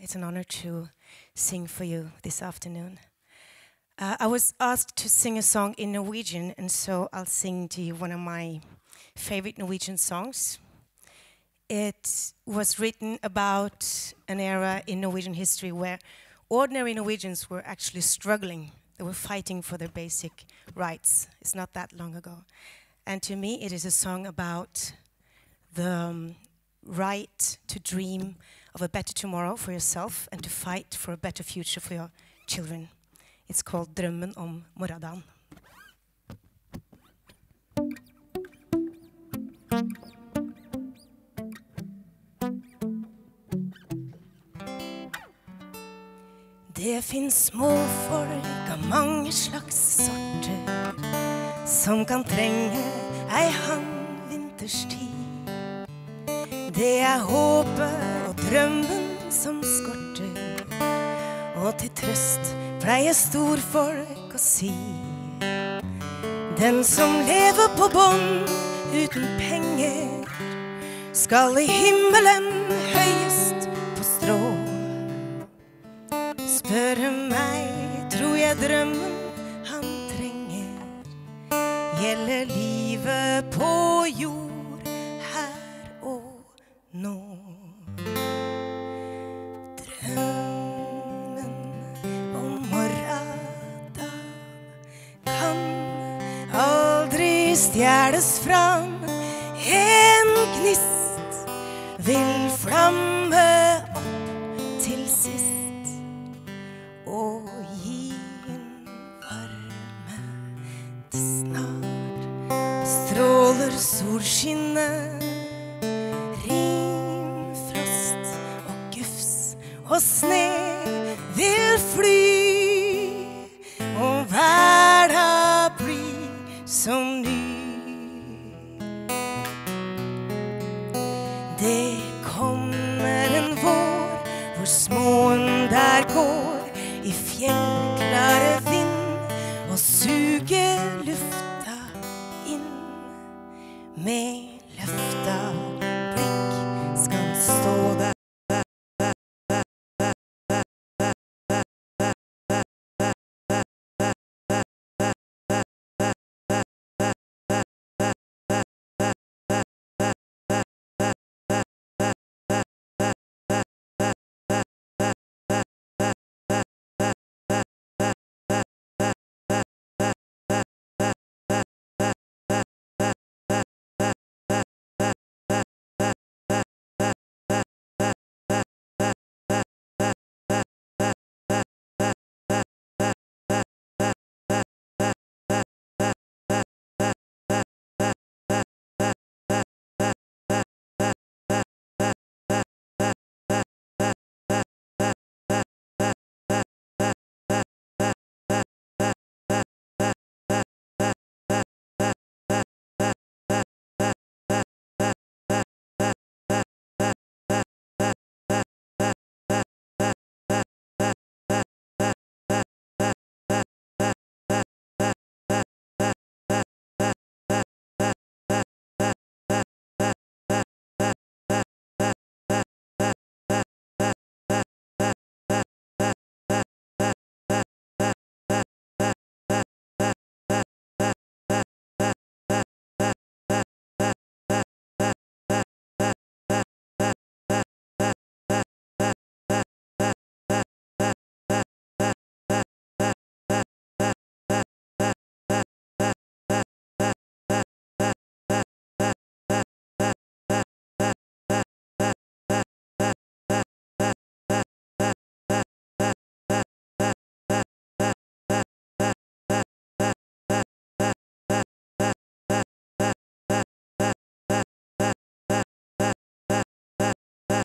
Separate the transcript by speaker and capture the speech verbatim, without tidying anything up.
Speaker 1: it's an honor to sing for you this afternoon. Uh, I was asked to sing a song in Norwegian, and so I'll sing to you one of my favorite Norwegian songs. It was written about an era in Norwegian history where ordinary Norwegians were actually struggling. They were fighting for their basic rights. It's not that long ago. And to me, it is a song about the um, right to dream of a better tomorrow for yourself and to fight for a better future for your children. It's called Drømmen om Morrada'n. Det finns små folk av mange slags sorter som kan trenge ei hand vinterstid. Det er håpet og drømmen som skorter, og til trøst pleier storfolk å si: den som lever på bånd uten penger, skal i himmelen høyest på strå. Spørre meg, tror jeg drømmen han trenger gjelder livet på jord her og nå. Drømmen om morgendagen kan aldri stjæles fram. En gnist vil flamme opp til sist og gi en varme til snart stråler solskinnet. Rim, frost og gufs og sne vil fly, og hverdag blir som ny. Det kommer en vår hvor småen der går i fjellklare vind og suger lufta inn med